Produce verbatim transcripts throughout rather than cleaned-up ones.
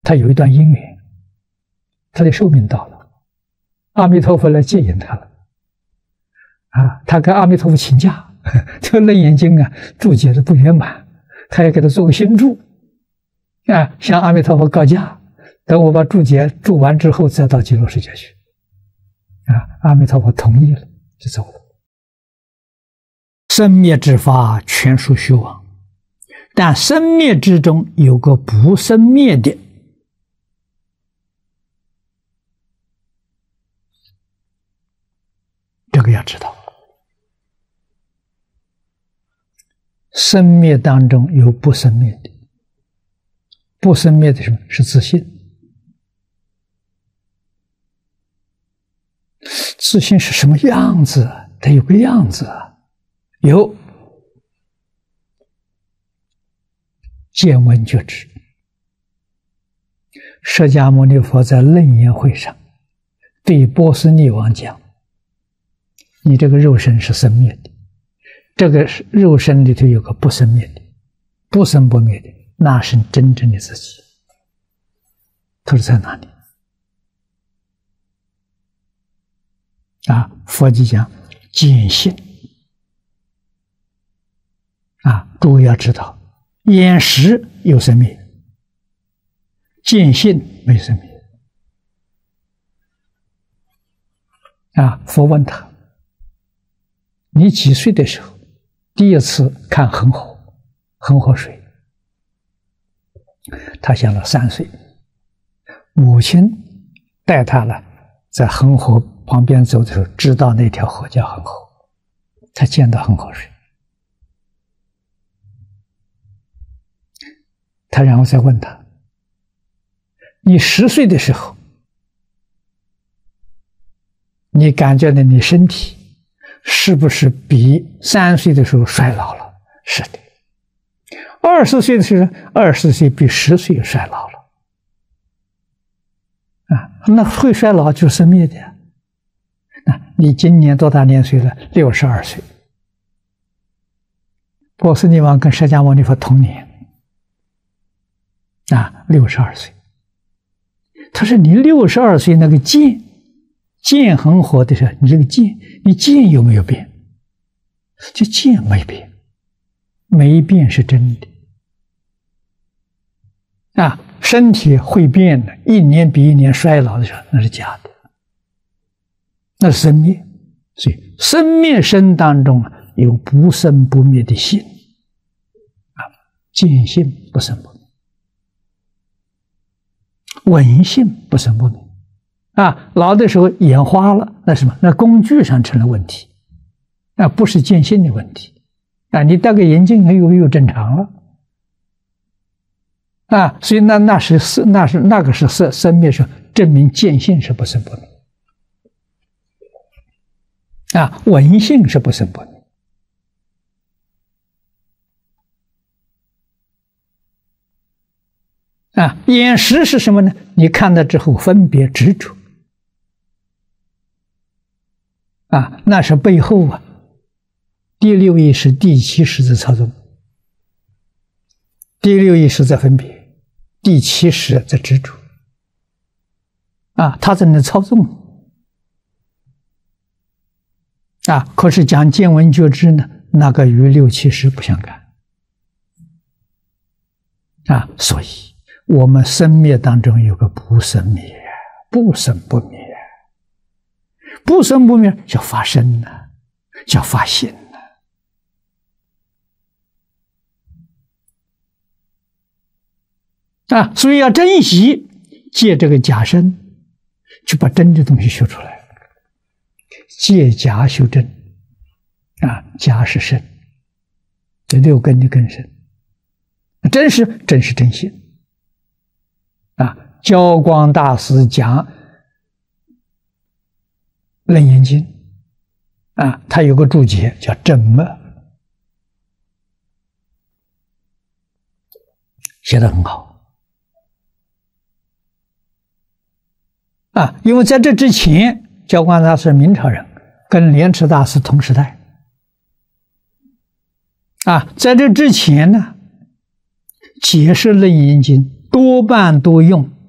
他有一段因缘，他的寿命到了，阿弥陀佛来接引他了。啊，他跟阿弥陀佛请假，这个《楞严经》啊注解的不圆满，他要给他做个新注，啊，向阿弥陀佛告假，等我把注解注完之后再到极乐世界去。啊，阿弥陀佛同意了，就走了。生灭之法全属虚妄，但生灭之中有个不生灭的，这个要知道。生灭当中有不生灭的，不生灭的什么？是自信。自信是什么样子？它有个样子啊，有见闻觉知。释迦牟尼佛在楞严会上对波斯匿王讲：“你这个肉身是生灭的，这个肉身里头有个不生灭的，不生不灭的，那是真正的自己。”他说在哪里？啊，佛就讲见性。啊，诸位要知道，眼识有生灭，见性没生灭。啊，佛问他：“你几岁的时候第一次看恒河，恒河水？”他想了三岁，母亲带他了，在恒河旁边走的时候，知道那条河叫恒河，他见到恒河水。他然后再问他：“你十岁的时候，你感觉到你身体是不是比三岁的时候衰老了？”“是的。”“二十岁的时候，二十岁比十岁衰老了。”“啊，那会衰老就是生灭的呀。”“啊，你今年多大年岁了？”“六十二岁。”波斯匿王跟释迦牟尼佛同年。啊，六十二岁。他说：“你六十二岁那个见见恒河的时候，你这个见，你见有没有变？就见没变，没变是真的。啊，身体会变的，一年比一年衰老的时候，那是假的，那是生灭。所以生灭身当中啊，有不生不灭的性。啊，见性不生不灭。闻性不生不灭。啊，老的时候眼花了，那什么？那工具上成了问题，那不是见性的问题。啊，你戴个眼镜又又正常了。啊，所以那那是是那是那个是生生灭时，证明见性是不生不灭。啊，闻性是不生不灭。啊，眼识是什么呢？你看到之后分别执着。啊，那是背后啊，第六意识、第七识在操纵，第六意识在分别，第七识在执着。啊，他在那操纵。啊，可是讲见闻觉知呢，那个与六七识不相干。啊，所以我们生灭当中有个不生灭，不生不灭。不生不灭叫发生呢，叫发现呢。啊，所以要珍惜，借这个假身，就把真的东西修出来。借假修真，啊，假是身，这六根的根身，真是真是真心。啊，教光大师讲《楞严经》啊，他有个注解叫“正默”，写得很好。啊，因为在这之前，教光大师明朝人，跟莲池大师同时代。啊，在这之前呢，解释《楞严经》多半都用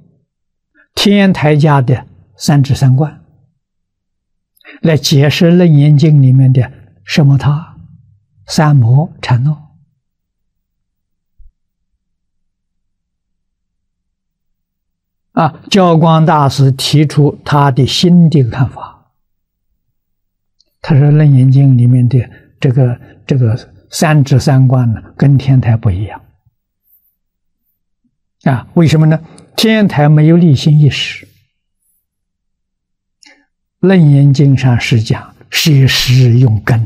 天台家的三智三观，来解释《楞严经》里面的奢摩他、三摩、禅那。啊，教光大师提出他的新的看法。他说，《楞严经》里面的这个这个三智三观呢，跟天台不一样。啊，为什么呢？天台没有立心意识，《楞严经》上是讲摄实用根，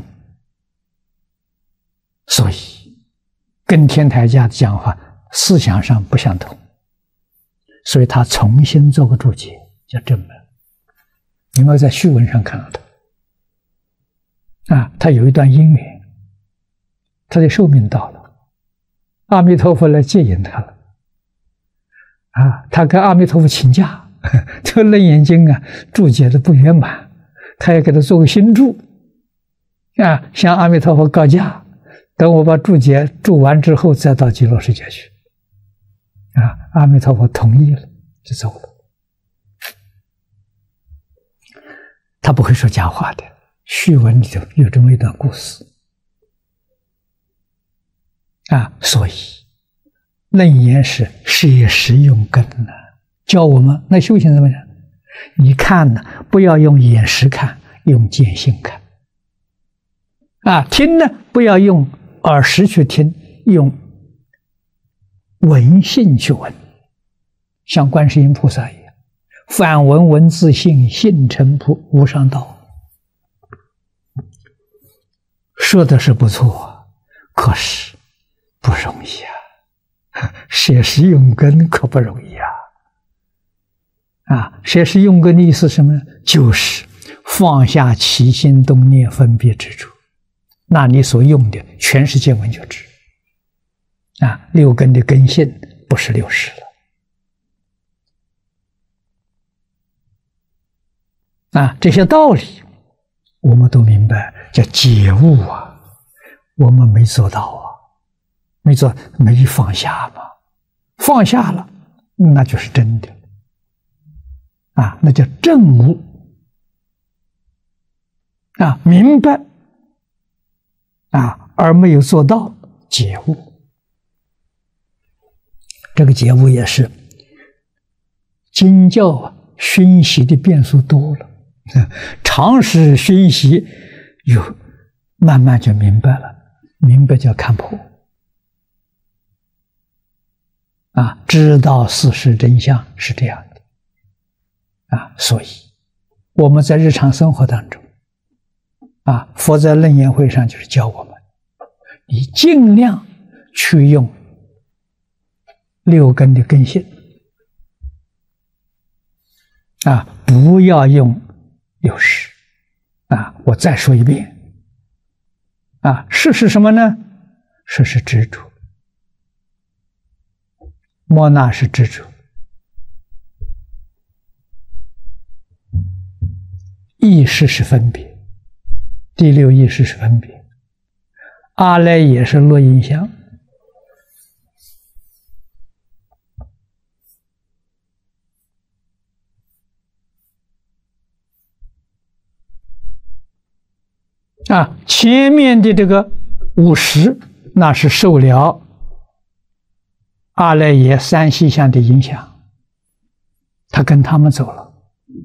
所以跟天台家的讲法思想上不相同。所以他重新做个注解，叫正门。你们在序文上看到的啊，他有一段因缘，他的寿命到了，阿弥陀佛来接引他了啊，他跟阿弥陀佛请假，这个《楞严经》啊注解的不圆满，他也给他做个新注啊，向阿弥陀佛告假，等我把注解注完之后再到极乐世界去。啊，阿弥陀佛同意了，就走了。他不会说假话的，序文里头有这么一段故事啊，所以楞严是摄实用根呢，教我们那修行怎么样？你看呢，不要用眼识看，用见性看啊；听呢，不要用耳识去听，用闻性去闻，像观世音菩萨一样，反闻闻自性，性成菩无上道。说的是不错，可是不容易啊！摄实用根可不容易啊！啊，摄实用根的意思是什么呢？就是放下起心动念分别执着，那你所用的全是见闻觉知。啊，六根的根性不是六识了。啊，这些道理我们都明白，叫解悟啊，我们没做到啊，没做，没放下嘛，放下了，那就是真的啊，那叫正悟啊，明白啊，而没有做到解悟。这个解悟也是经教啊，熏习的变数多了，常识熏习，有慢慢就明白了，明白叫看破啊，知道事实真相是这样的啊，所以我们在日常生活当中啊，佛在楞严会上就是教我们，你尽量去用六根的根性啊，不要用六识啊！我再说一遍啊，识是什么呢？识是执着，莫那是执着，意识是分别，第六意识是分别，阿赖耶是落印象。啊，前面的这个五识，那是受了阿赖耶三细相的影响，他跟他们走了，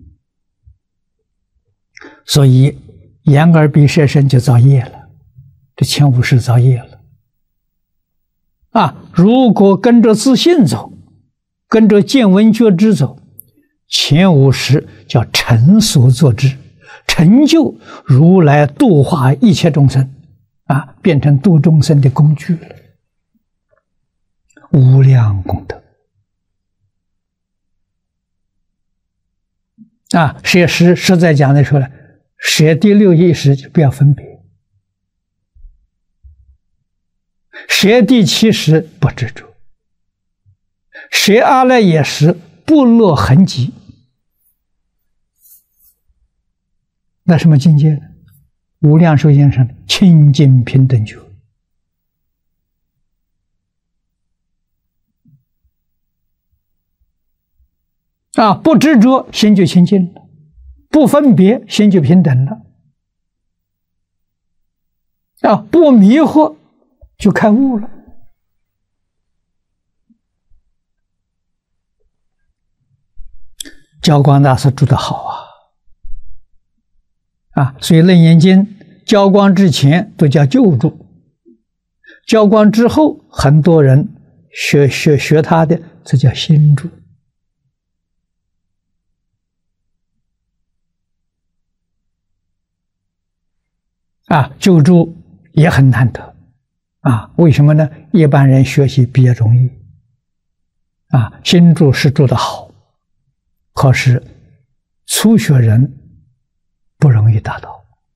所以眼耳鼻舌身就造业了，这前五识造业了。啊，如果跟着自信走，跟着见闻觉知走，前五识叫成所作之。成就如来度化一切众生啊，变成度众生的工具了，无量功德啊！摄实实在讲的说了，摄第六意识就不要分别，摄第七识不执着，摄阿赖耶识不落痕迹。那什么境界呢？无量寿先生清净平等觉啊，不执着，心就清净了；不分别，心就平等了。啊，不迷惑，就开悟了。教光大师住得好啊！啊，所以《楞严经》教光之前都叫旧住，教光之后，很多人学学学他的，这叫新住。啊，旧住也很难得啊！为什么呢？一般人学习比较容易啊，新住是住得好，可是初学人不容易达到。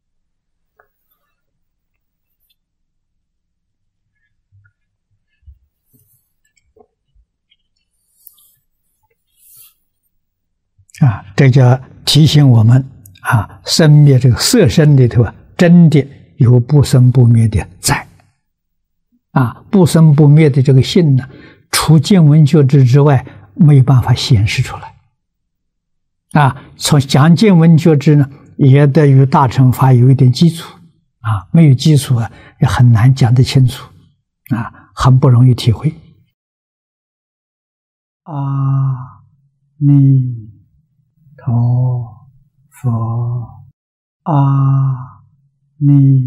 啊，这叫提醒我们啊，生灭这个色身里头啊，真的有不生不灭的在。啊，不生不灭的这个性呢，除见闻觉知之外，没有办法显示出来。啊，从讲见闻觉知呢，也得与大乘法有一点基础。啊，没有基础啊，也很难讲得清楚。啊，很不容易体会。阿弥陀佛，阿弥